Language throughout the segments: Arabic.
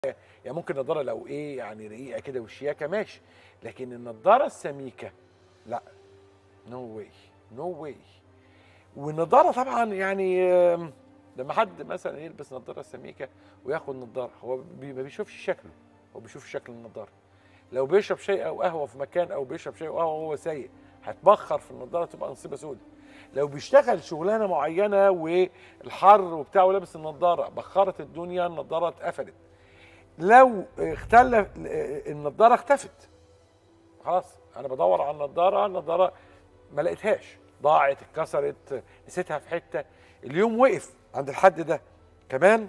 يعني ممكن نضاره لو ايه يعني رقيقه كده وشياكه ماشي، لكن النضاره السميكه لا، نو واي، نو واي. والنضاره طبعا يعني لما حد مثلا يلبس نضاره سميكه وياخد نضاره هو ما بيشوفش شكله، هو بيشوف شكل النضاره. لو بيشرب شاي او قهوه في مكان او بيشرب شاي وقهوه وهو سايق هتبخر في النضاره تبقى نصيبه سودة. لو بيشتغل شغلانه معينه والحر وبتاع ولابس النضاره بخرت الدنيا، النضاره اتقفلت. لو اختلف النضاره اختفت، خلاص انا بدور على النضاره، النضاره ما لقيتهاش، ضاعت، اتكسرت، نسيتها في حته، اليوم وقف عند الحد ده. كمان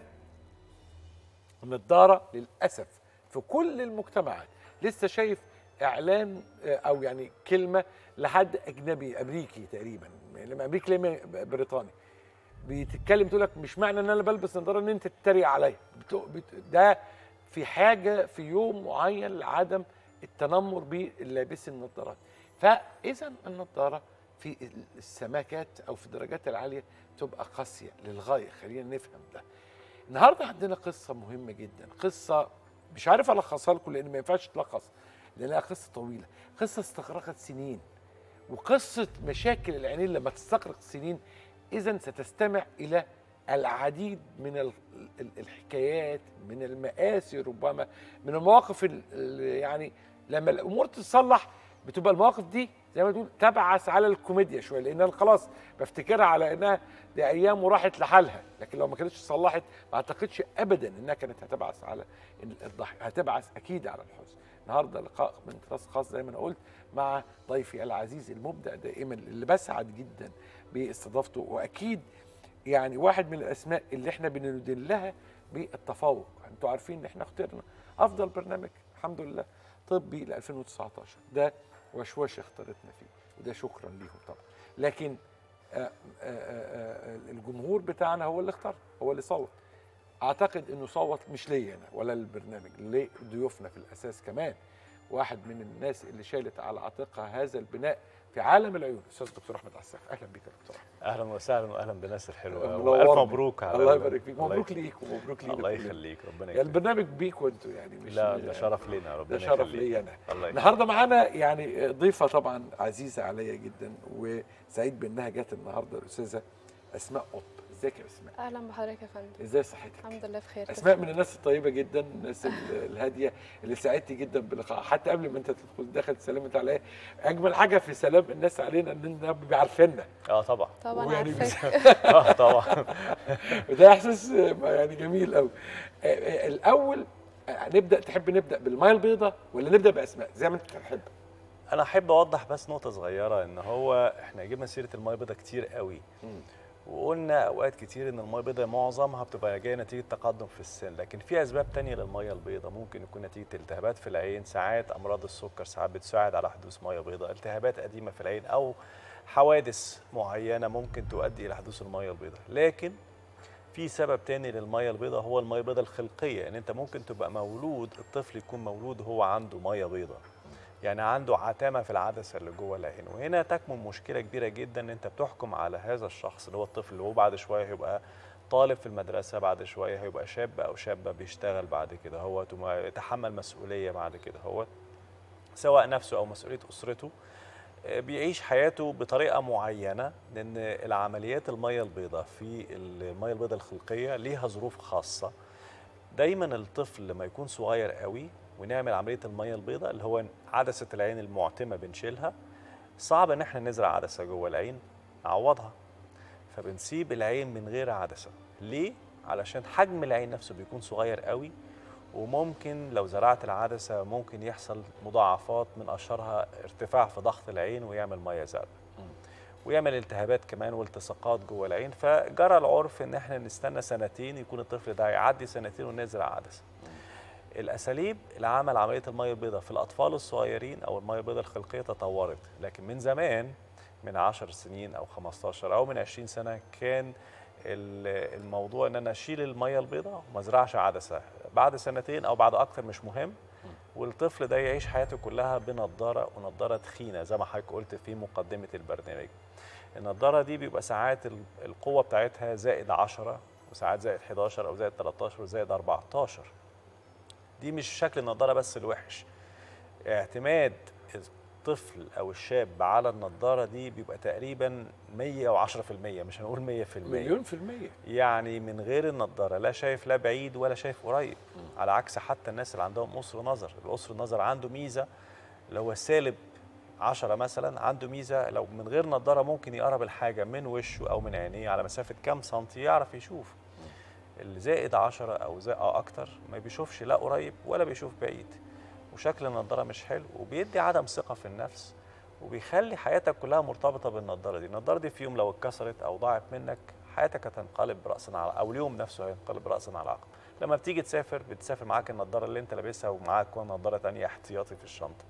النضاره للاسف في كل المجتمعات، لسه شايف اعلان او يعني كلمه لحد اجنبي امريكي تقريبا، لما امريكي لما بريطاني، بتتكلم تقول لك مش معنى ان انا بلبس نظاره ان انت تتريق عليا، ده في حاجه في يوم معين لعدم التنمر باللابس النظارات. فاذا النظاره في السماكات او في الدرجات العاليه تبقى قاسيه للغايه، خلينا نفهم ده. النهارده عندنا قصه مهمه جدا، قصه مش عارف الخصها لكم لان ما ينفعش تلخص، لانها قصه طويله، قصه استغرقت سنين، وقصه مشاكل العينين لما تستغرق سنين إذا ستستمع إلى العديد من الحكايات، من المآسي، ربما من المواقف يعني لما الأمور تتصلح بتبقى المواقف دي زي ما تقول تبعث على الكوميديا شويه، لان انا خلاص بفتكرها على انها دي ايام وراحت لحالها، لكن لو ما كانتش صلحت ما اعتقدش ابدا انها كانت هتبعث على الضحك، هتبعث اكيد على الحزن. النهارده لقاء من طراز خاص زي ما انا قلت مع ضيفي العزيز المبدع دائما اللي بسعد جدا باستضافته، واكيد يعني واحد من الاسماء اللي احنا بندين لها بالتفوق. انتوا عارفين ان احنا اخترنا افضل برنامج الحمد لله طبي ل 2019، ده وشوشه اختارتنا فيه وده شكرا ليهم طبعا، لكن الجمهور بتاعنا هو اللي اختار، هو اللي صوت. اعتقد انه صوت مش ليا انا ولا للبرنامج، لضيوفنا في الاساس كمان. واحد من الناس اللي شالت على عاتقها هذا البناء في عالم العيون، استاذ دكتور احمد عساف، اهلا بك يا دكتور احمد. اهلا وسهلا واهلا بناس الحلوه منورني. والف مبروك على الله يبارك فيك، مبروك ليك ومبروك لينا الله كلنا. يخليك، ربنا يكرمك. يعني البرنامج بيك وانتوا يعني مش لا ده شرف لينا، ربنا ده يخليك. شرف لي انا. الله النهارده معانا يعني ضيفه طبعا عزيزه عليا جدا وسعيد بانها جت النهارده، الاستاذه اسماء قطب. ازيك يا اسماء؟ اهلا بحضرتك يا فندم. ازاي صحتك؟ الحمد لله بخير. اسماء من الناس الطيبه جدا، الناس الهاديه اللي سعدتني جدا بلقائها، حتى قبل ما انت تدخل دخلت سلمت عليا. اجمل حاجه في سلام الناس علينا اننا بيعرفنا. طبعا طبعا عارفاك. طبعا. وده احساس يعني جميل قوي. الاول تحب نبدا بالميه البيضاء ولا نبدا باسماء زي ما انت تحب؟ انا احب اوضح بس نقطه صغيره، ان هو احنا جبنا سيره الميه البيضاء كتير قوي، وقلنا اوقات كتير ان الميه البيضاء معظمها بتبقى جايه نتيجه تقدم في السن، لكن في اسباب تانية للميه البيضاء. ممكن يكون نتيجه التهابات في العين، ساعات امراض السكر ساعات بتساعد على حدوث ميه بيضاء، التهابات قديمه في العين او حوادث معينه ممكن تؤدي الى حدوث الميه البيضاء. لكن في سبب تاني للميه البيضاء، هو الميه البيضاء الخلقيه، ان انت ممكن تبقى مولود، الطفل يكون مولود هو عنده ميه بيضاء، يعني عنده عتامه في العدسه اللي جوه العين، وهنا تكمن مشكله كبيره جدا، ان انت بتحكم على هذا الشخص اللي هو الطفل، اللي هو بعد شويه هيبقى طالب في المدرسه، بعد شويه هيبقى شاب او شابه بيشتغل بعد كده، هو يتحمل مسؤوليه بعد كده، هو سواء نفسه او مسؤوليه اسرته، بيعيش حياته بطريقه معينه، لان العمليات الميه البيضاء في الميه البيضاء الخلقيه ليها ظروف خاصه. دايما الطفل لما يكون صغير قوي ونعمل عمليه الميه البيضاء اللي هو عدسه العين المعتمه بنشيلها، صعب ان احنا نزرع عدسه جوه العين نعوضها، فبنسيب العين من غير عدسه. ليه؟ علشان حجم العين نفسه بيكون صغير قوي، وممكن لو زرعت العدسه ممكن يحصل مضاعفات، من اشهرها ارتفاع في ضغط العين ويعمل ميه زرقاء ويعمل التهابات كمان والتصاقات جوه العين. فجرى العرف ان احنا نستنى سنتين يكون الطفل ده يعدي سنتين ونزرع عدسه. الاساليب لعمل عمليه الميه البيضاء في الاطفال الصغيرين او الميه البيضاء الخلقيه تطورت، لكن من زمان من 10 سنين او 15 او من 20 سنه كان الموضوع ان انا اشيل الميه البيضاء وما ازرعش عدسه بعد سنتين او بعد اكتر مش مهم، والطفل ده يعيش حياته كلها بنضاره، ونضاره تخينه زي ما حضرتك قلت في مقدمه البرنامج. النضاره دي بيبقى ساعات القوه بتاعتها زائد 10 وساعات زائد 11 او زائد 13 وزائد 14. دي مش شكل النضاره بس الوحش، اعتماد الطفل او الشاب على النضاره دي بيبقى تقريبا 110%، مش هنقول 100%، مليون في المية. يعني من غير النضاره لا شايف لا بعيد ولا شايف قريب. على عكس حتى الناس اللي عندهم قصر نظر، القصر النظر عنده ميزه اللي هو سالب 10 مثلا، عنده ميزه لو من غير نضاره ممكن يقرب الحاجه من وشه او من عينيه على مسافه كام سنتي يعرف يشوف. اللي زائد 10 او زائد اكتر ما بيشوفش لا قريب ولا بيشوف بعيد، وشكل النضاره مش حلو وبيدي عدم ثقه في النفس، وبيخلي حياتك كلها مرتبطه بالنضاره دي. النضاره دي في يوم لو اتكسرت او ضاعت منك حياتك هتنقلب راسا على، او اليوم نفسه هينقلب راسا على عقب. لما بتيجي تسافر بتسافر معاك النضاره اللي انت لابسها ومعاك نضاره ثانيه احتياطي في الشنطه.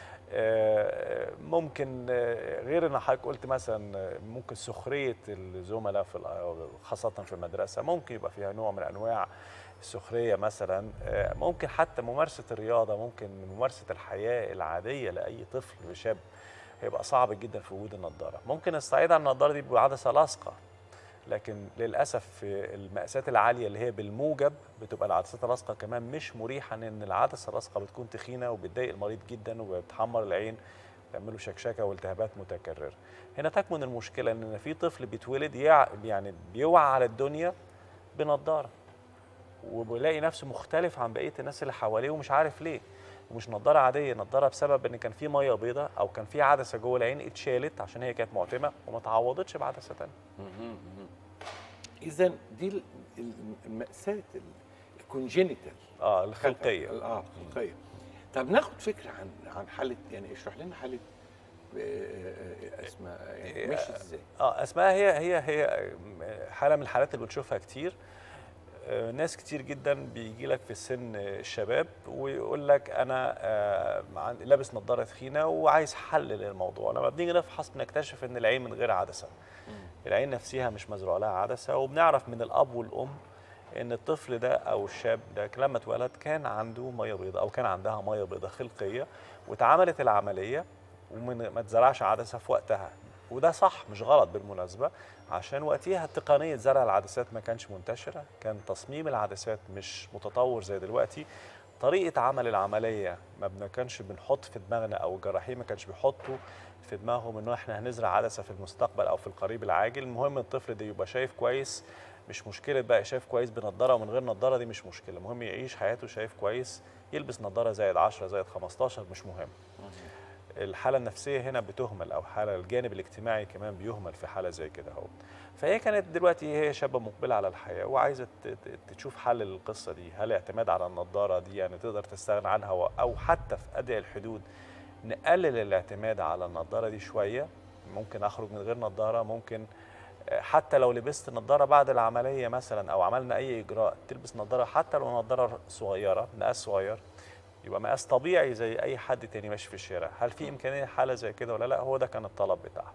ممكن غير ان حضرتك قلت مثلا ممكن سخريه الزملاء خاصه في المدرسه ممكن يبقى فيها نوع من انواع السخريه مثلا، ممكن حتى ممارسه الرياضه، ممكن ممارسه الحياه العاديه لاي طفل وشاب هيبقى صعب جدا في وجود النضاره. ممكن نستعيد عن النضاره دي بعدسه لاصقه، لكن للاسف في المقاسات العاليه اللي هي بالموجب بتبقى العدسات اللاصقه كمان مش مريحه، لان العدسه اللاصقه بتكون تخينه وبتضايق المريض جدا وبتحمر العين، بتعمله شكشكه والتهابات متكرره. هنا تكمن المشكله ان في طفل بيتولد يعني بيوعى على الدنيا بنضاره، وبيلاقي نفسه مختلف عن بقيه الناس اللي حواليه ومش عارف ليه. ومش نضاره عاديه، نضاره بسبب ان كان في ميه بيضاء او كان في عدسه جوه العين اتشالت عشان هي كانت معتمه وما تعوضتش بعدسه ثانيه. اذا دي المأساة الكونجينيتال، الخلقيه. الخلقيه. طب ناخد فكره عن حاله، يعني اشرح لنا حاله اسماء، يعني مش ازاي. اسماء هي حاله من الحالات اللي بنشوفها كتير. ناس كتير جدا بيجي لك في السن الشباب ويقول لك انا لابس نظاره تخينه وعايز حل للموضوع. لما بنيجي نفحص بنكتشف ان العين من غير عدسه، العين نفسها مش مزروع لها عدسه، وبنعرف من الاب والام ان الطفل ده او الشاب ده لما اتولد كان عنده ميه بيضاء او كان عندها ميه بيضاء خلقيه، واتعملت العمليه وما اتزرعش عدسه في وقتها. وده صح مش غلط بالمناسبه، عشان وقتها تقنيه زرع العدسات ما كانش منتشره، كان تصميم العدسات مش متطور زي دلوقتي، طريقه عمل العمليه ما كانش بنحط في دماغنا، او الجراحين ما كانش بيحطوا في دماغهم انه احنا هنزرع عدسه في المستقبل او في القريب العاجل. المهم الطفل ده يبقى شايف كويس، مش مشكله بقى شايف كويس بنضاره ومن غير نضاره، دي مش مشكله، المهم يعيش حياته شايف كويس، يلبس نضاره زائد 10 زائد 15 مش مهم. الحاله النفسيه هنا بتهمل، او حاله الجانب الاجتماعي كمان بيهمل في حاله زي كده اهو. فهي كانت دلوقتي هي شابه مقبله على الحياه وعايزه تشوف حل للقصه دي. هل اعتماد على النضاره دي يعني تقدر تستغنى عنها، او حتى في ادنى الحدود نقلل الاعتماد على النضاره دي شويه، ممكن اخرج من غير نضاره، ممكن حتى لو لبست نضاره بعد العمليه مثلا او عملنا اي اجراء تلبس نضاره، حتى لو نضاره صغيره مقاس صغير يبقى مقاس طبيعي زي اي حد تاني ماشي في الشارع. هل في امكانيه حاله زي كده ولا لا؟ هو ده كان الطلب بتاعها.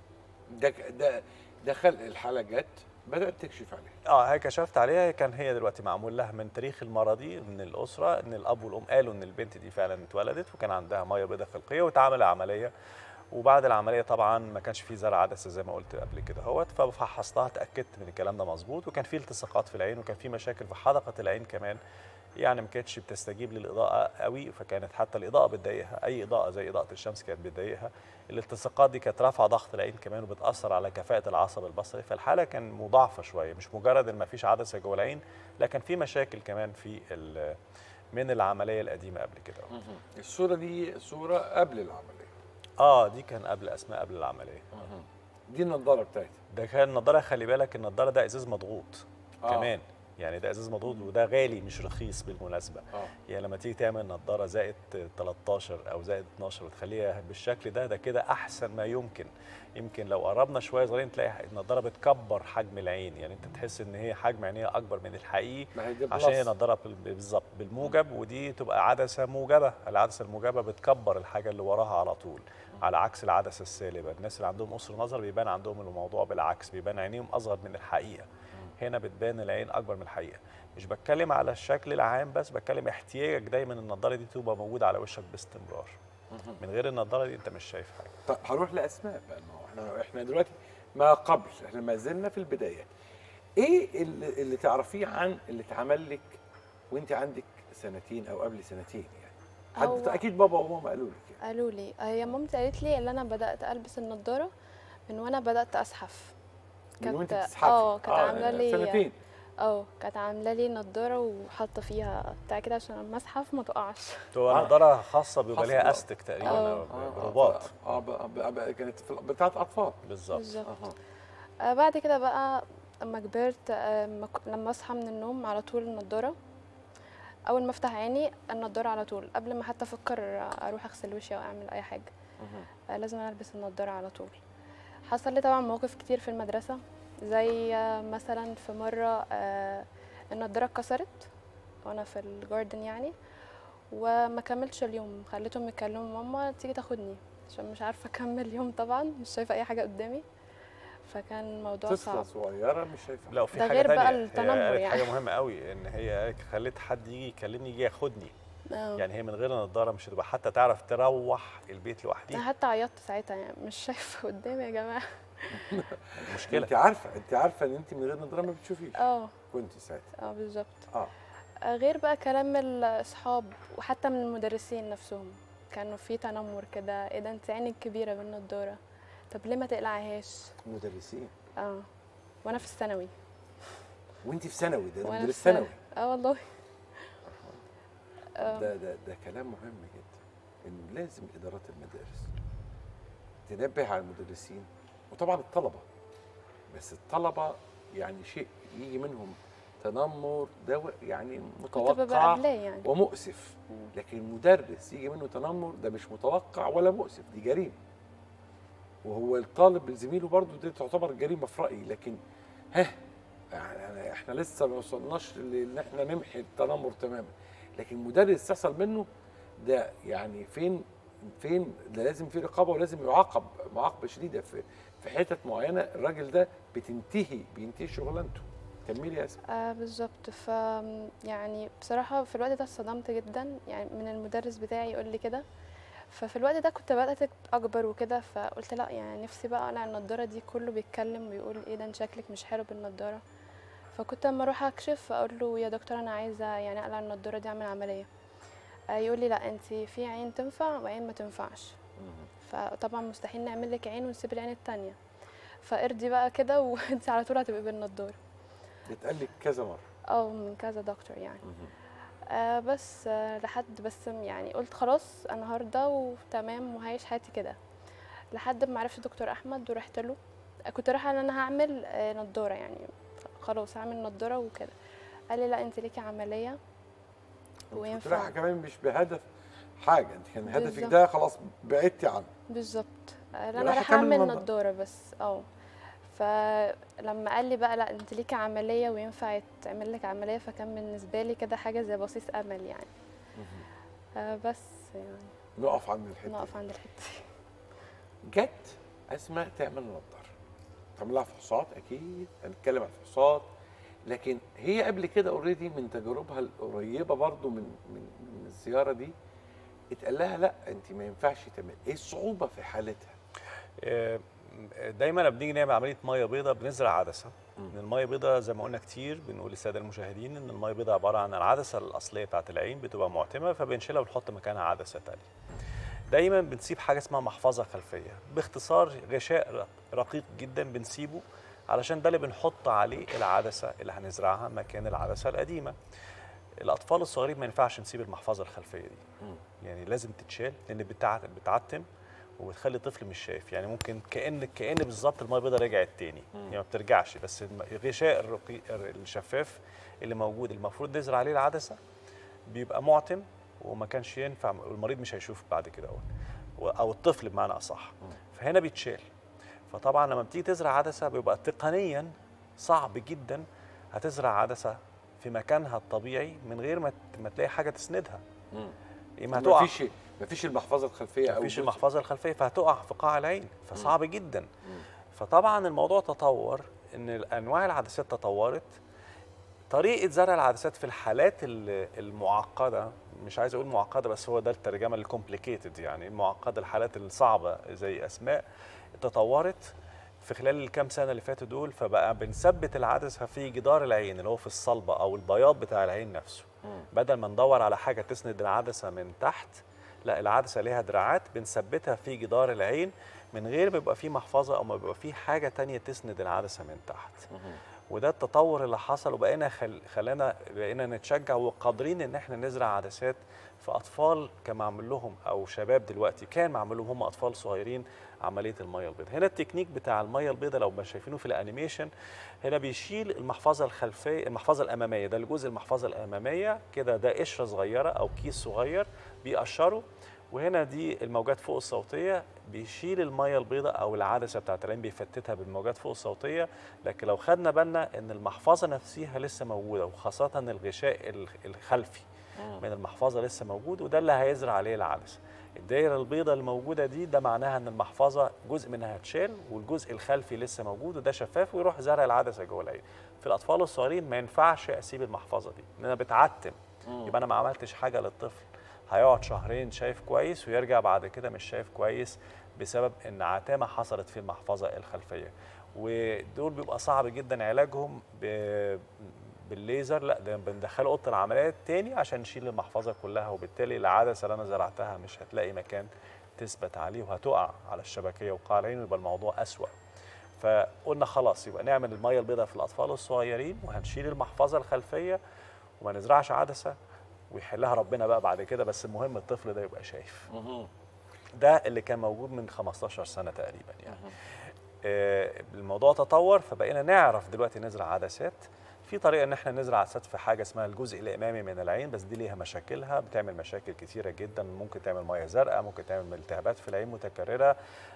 ده خلق الحاله جت بدات تكشف عليها. هي كشفت عليها، كان هي دلوقتي معمول لها من تاريخ المرضي من الاسره ان الاب والام قالوا ان البنت دي فعلا اتولدت وكان عندها ميه بيضاء خلقيه واتعمل عمليه، وبعد العمليه طبعا ما كانش في زرع عدسه زي ما قلت قبل كده اهوت، ففحصتها اتاكدت من الكلام ده مظبوط، وكان في التصاقات في العين وكان في مشاكل في حدقه العين كمان، يعني ما كانتش بتستجيب للاضاءه قوي، فكانت حتى الاضاءه بتضايقها، اي اضاءه زي اضاءه الشمس كانت بتضايقها. الالتصاقات دي كانت رافعه ضغط العين كمان وبتاثر على كفاءه العصب البصري، فالحاله كان مضاعفه شويه، مش مجرد ان ما فيش عدسه جوه العين، لكن في مشاكل كمان في من العمليه القديمه قبل كده. الصوره دي صوره قبل العمليه. دي كان قبل اسماء قبل العمليه. دي النضاره بتاعتها. ده كان النضاره، خلي بالك النضاره ده ازاز مضغوط كمان، يعني ده ازاز مضغوط وده غالي مش رخيص بالمناسبه. يعني لما تيجي تعمل نضاره زائد 13 او زائد 12 وتخليها بالشكل ده كده احسن ما يمكن. يمكن لو قربنا شويه صغيرين تلاقي النضاره بتكبر حجم العين، يعني انت تحس ان هي حجم عينيها اكبر من الحقيقي عشان هي نضاره بالظبط بالموجب، ودي تبقى عدسه موجبه. العدسه الموجبه بتكبر الحاجه اللي وراها على طول، على عكس العدسه السالبه. الناس اللي عندهم قصر نظر بيبان عندهم الموضوع بالعكس، بيبان عينيهم اصغر من الحقيقه. هنا بتبان العين اكبر من الحقيقه. مش بتكلم على الشكل العام بس، بتكلم احتياجك دايما النضاره دي تبقى موجوده على وشك باستمرار. من غير النضاره دي انت مش شايف حاجه. طب هروح لاسماء بقى، ما هو احنا دلوقتي ما قبل، احنا ما زلنا في البدايات. ايه اللي تعرفيه عن اللي اتعمل لك وانت عندك سنتين او قبل سنتين يعني؟ حد هو اكيد بابا وماما قالوا لك يعني. قالوا لي، هي مامتي قالت لي ان انا بدات البس النضاره من وانا بدات ازحف. من وانت كانت بتزحفي؟ كانت عامله لي سنتين. كانت عامله لي نضاره وحاطه فيها بتاع كده عشان لما ازحف ما تقعش. تبقى نضاره خاصه بيبقى ليها خاصة. استك تقريبا او آه. برباط. كانت بتاعت اطفال. بالظبط. بالظبط. أها. بعد كده بقى اما كبرت، لما اصحى من النوم على طول النضاره، اول ما افتح عيني النضاره على طول قبل ما حتى افكر اروح اغسل وشي او اعمل اي حاجه. لازم البس النضاره على طول. حصل لي طبعا مواقف كتير في المدرسه، زي مثلا في مره النضاره اتكسرت وانا في الجاردن يعني، وما كملتش اليوم، خليتهم يكلموا ماما تيجي تاخدني عشان مش عارفه اكمل اليوم، طبعا مش شايفه اي حاجه قدامي، فكان الموضوع صعب. طفله صغيره مش شايفه. لا وفي ده حاجه غير تانية، بقى هي التنمر قالت يعني. حاجه مهمه قوي، ان هي قالت خليت حد يجي يكلمني يجي ياخدني. يعني هي من غير النضاره مش هتبقى حتى تعرف تروح البيت انا لوحديها. حتى عيطت ساعتها، يعني مش شايفه قدامي يا جماعه. مشكله. انت عارفه ان انت من غير نظاره ما بتشوفيش. كنت ساعتها. بالظبط. اه غير بقى كلام الاصحاب وحتى من المدرسين نفسهم، كانوا في تنمر كده، ايه ده انت عينك كبيره بالنضاره، طب ليه ما تقلعهاش؟ مدرسين. وانا في الثانوي. وانت في ثانوي؟ ده وأنا مدرس في ثانوي. والله. ده كلام مهم جدا، ان لازم ادارات المدارس تنبه على المدرسين وطبعا الطلبه، بس الطلبه يعني شيء يجي منهم تنمر ده يعني كنت ببقى متوقع قبلاه يعني. ومؤسف، لكن مدرس يجي منه تنمر ده مش متوقع ولا مؤسف، دي جريمه. وهو الطالب زميله برضه دي تعتبر جريمه في رايي، لكن يعني احنا لسه ما وصلناش ان احنا نمحي التنمر تماما، لكن مدرس تحصل منه ده يعني فين ده لازم في رقابه ولازم يعاقب معاقبه شديده في حتت معينه. الراجل ده بينتهي شغلانته. كملي يا اسماء. بالظبط. يعني بصراحه في الوقت ده اتصدمت جدا، يعني من المدرس بتاعي يقول لي كده. ففي الوقت ده كنت بدات اكبر وكده، فقلت لا يعني نفسي بقى اقلع النضاره دي، كله بيتكلم ويقول ايه ده انت شكلك مش حلو بالنضاره. فكنت اما اروح اكشف اقول له يا دكتور انا عايزه يعني اقلع النضاره دي اعمل عمليه. يقول لي لا انت في عين تنفع وعين ما تنفعش، فطبعا مستحيل نعمل لك عين ونسيب العين التانية، فارضي بقى كده وانت على طول هتبقي بالنضاره. بيتقال لك كذا مره؟ من كذا دكتور يعني. بس لحد بس يعني قلت خلاص انا هرضى وتمام وهعيش حياتي كده، لحد ما عرفت دكتور احمد ورحت له. كنت رايحه ان انا هعمل نضاره، يعني خلاص هعمل نضاره وكده. قال لي لا انت ليكي عمليه وينفع. كنت رايحه كمان مش بهدف حاجه، انت كان هدفك ده خلاص بعدتي عنه. بالظبط. انا رايحه اعمل نضاره بس. فلما قال لي بقى لا انت ليكي عمليه وينفع تعمل لك عمليه، فكان بالنسبه لي كده حاجه زي بصيص امل يعني. بس يعني نقف عند الحته جت اسماء تعمل نضاره، تعمل لها فحوصات، اكيد هنتكلم عن الفحوصات، لكن هي قبل كده اوريدي من تجاربها القريبه برضو من الزياره دي اتقال لها لا انت ما ينفعش تعمل. ايه الصعوبه في حالتها؟ دايما لما بنيجي نعمل عمليه ميه بيضاء بنزرع عدسه. ان الميه بيضاء زي ما قلنا كتير بنقول للساده المشاهدين ان الميه بيضاء عباره عن العدسه الاصليه بتاعت العين بتبقى معتمه، فبنشيلها ونحط مكانها عدسه ثانيه. دايما بنسيب حاجه اسمها محفظه خلفيه، باختصار غشاء رقيق جدا بنسيبه علشان ده اللي بنحط عليه العدسه اللي هنزرعها مكان العدسه القديمه. الاطفال الصغيرين ما ينفعش نسيب المحفظه الخلفيه دي، يعني لازم تتشال لان بتعتم وبتخلي الطفل مش شايف، يعني ممكن كأن بالظبط الميه البيضاء رجعت تاني، يعني ما بترجعش، بس الغشاء الشفاف اللي موجود المفروض نزرع عليه العدسه بيبقى معتم وما كانش ينفع، والمريض مش هيشوف بعد كده او الطفل بمعنى اصح، فهنا بيتشال. فطبعا لما بتيجي تزرع عدسه بيبقى تقنيا صعب جدا هتزرع عدسه في مكانها الطبيعي من غير ما تلاقي حاجه تسندها. اما هتقع، مفيش المحفظه الخلفيه، مفيش المحفظه الخلفيه، فهتقع في قاع العين، فصعب جدا. فطبعا الموضوع تطور، ان انواع العدسات تطورت، طريقه زرع العدسات في الحالات المعقده، مش عايز اقول معقده بس هو ده الترجمه الكومبليكيتد، يعني المعقده الحالات الصعبه زي اسماء تطورت في خلال الكام سنه اللي فاتوا دول، فبقى بنثبت العدسه في جدار العين اللي هو في الصلبه او البياض بتاع العين نفسه. بدل ما ندور على حاجه تسند العدسه من تحت، لا العدسه ليها دراعات بنثبتها في جدار العين من غير ما يبقى فيه محفظه او ما يبقى فيه حاجه تانية تسند العدسه من تحت. وده التطور اللي حصل، وبقينا بقينا نتشجع وقادرين ان احنا نزرع عدسات في اطفال كان معمول لهم او شباب دلوقتي كان معمول لهم هم اطفال صغيرين عمليه الميه البيضاء. هنا التكنيك بتاع الميه البيضاء لو ما شايفينه في الانيميشن، هنا بيشيل المحفظه الخلفيه المحفظه الاماميه، ده الجزء المحفظه الاماميه كده، ده قشره صغيره او كيس صغير بيقشره، وهنا دي الموجات فوق الصوتيه بيشيل الميه البيضاء او العدسه بتاعت العين بيفتتها بالموجات فوق الصوتيه. لكن لو خدنا بالنا ان المحفظه نفسها لسه موجوده، وخاصه الغشاء الخلفي من المحفظه لسه موجود، وده اللي هيزرع عليه العدسه. الدايره البيضاء الموجوده دي ده معناها ان المحفظه جزء منها اتشال والجزء الخلفي لسه موجود وده شفاف، ويروح زرع العدسه جوه العين. في الاطفال الصغيرين ما ينفعش اسيب المحفظه دي لان انا بتعتم، يبقى انا ما عملتش حاجه للطفل، هيقعد شهرين شايف كويس ويرجع بعد كده مش شايف كويس بسبب ان عتامه حصلت في المحفظه الخلفيه. ودول بيبقى صعب جدا علاجهم بالليزر، لا ده بندخله اوضه العمليات تاني عشان نشيل المحفظه كلها، وبالتالي العدسه اللي انا زرعتها مش هتلاقي مكان تثبت عليه وهتقع على الشبكيه وقاع العين ويبقى الموضوع اسوأ. فقلنا خلاص يبقى نعمل الميه البيضاء في الاطفال الصغيرين وهنشيل المحفظه الخلفيه وما نزرعش عدسه ويحلها ربنا بقى بعد كده، بس المهم الطفل ده يبقى شايف. ده اللي كان موجود من 15 سنه تقريبا يعني. الموضوع تطور فبقينا نعرف دلوقتي نزرع عدسات. في طريقه ان احنا نزرع عدسات في حاجه اسمها الجزء الامامي من العين، بس دي ليها مشاكلها، بتعمل مشاكل كتيره جدا، ممكن تعمل ميه زرقاء، ممكن تعمل التهابات في العين متكرره،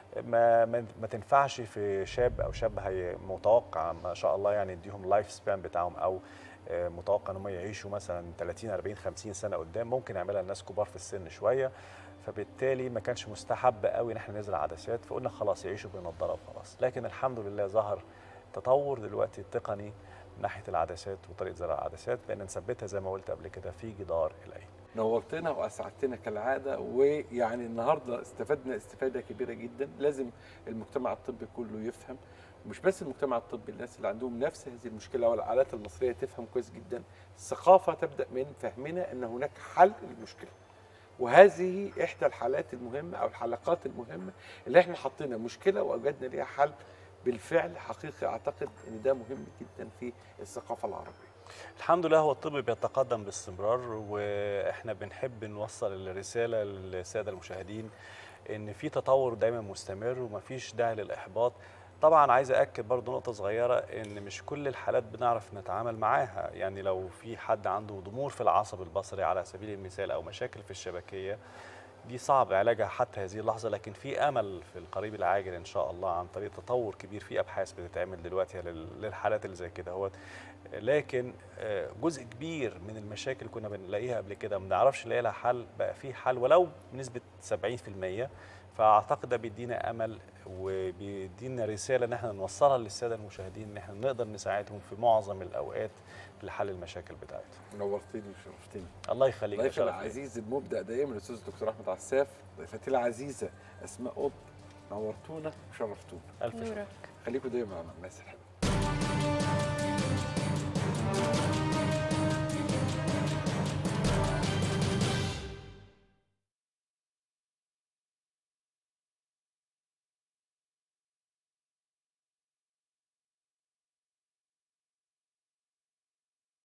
ما تنفعش في شاب او شاب هي متوقع ما شاء الله يعني يديهم اللايف سبان بتاعهم او متوقع ان هم يعيشوا مثلا 30 40 50 سنه قدام، ممكن يعملها الناس كبار في السن شويه، فبالتالي ما كانش مستحب قوي ان احنا نزرع عدسات، فقلنا خلاص يعيشوا بنضاره وخلاص. لكن الحمد لله ظهر تطور دلوقتي التقني من ناحيه العدسات وطريقه زرع العدسات، بان نثبتها زي ما قلت قبل كده في جدار العين. نورتنا واسعدتنا كالعاده، ويعني النهارده استفدنا استفاده كبيره جدا. لازم المجتمع الطبي كله يفهم، ومش بس المجتمع الطبي، الناس اللي عندهم نفس هذه المشكله والعادات المصريه تفهم كويس جدا. الثقافه تبدا من فهمنا ان هناك حل للمشكله، وهذه احدى الحالات المهمه او الحلقات المهمه اللي احنا حطينا مشكله واوجدنا ليها حل بالفعل حقيقي. اعتقد ان ده مهم جدا في الثقافه العربيه. الحمد لله هو الطب بيتقدم باستمرار، واحنا بنحب نوصل الرساله للساده المشاهدين ان في تطور دايما مستمر ومفيش داعي للاحباط. طبعا عايز اكد برضو نقطه صغيره ان مش كل الحالات بنعرف نتعامل معاها، يعني لو في حد عنده ضمور في العصب البصري على سبيل المثال او مشاكل في الشبكيه دي صعب علاجها حتى هذه اللحظه، لكن في امل في القريب العاجل ان شاء الله عن طريق تطور كبير في ابحاث بتتعمل دلوقتي للحالات اللي زي كده هو. لكن جزء كبير من المشاكل كنا بنلاقيها قبل كده ما بنعرفش نلاقي لها حل، بقى في حل ولو بنسبه 70%. فاعتقد ده بيدينا امل وبيدينا رساله ان احنا نوصلها للساده المشاهدين ان احنا نقدر نساعدهم في معظم الاوقات لحل المشاكل بتاعتهم. نورتني وشرفتني. الله يخليك. ضيفي العزيز المبدع دائما الاستاذ الدكتور احمد عساف، ضيفتي العزيزه اسماء قطب، نورتونا وشرفتونا. الف شكر. نورك. خليكم دايما مع الناس الحلوه.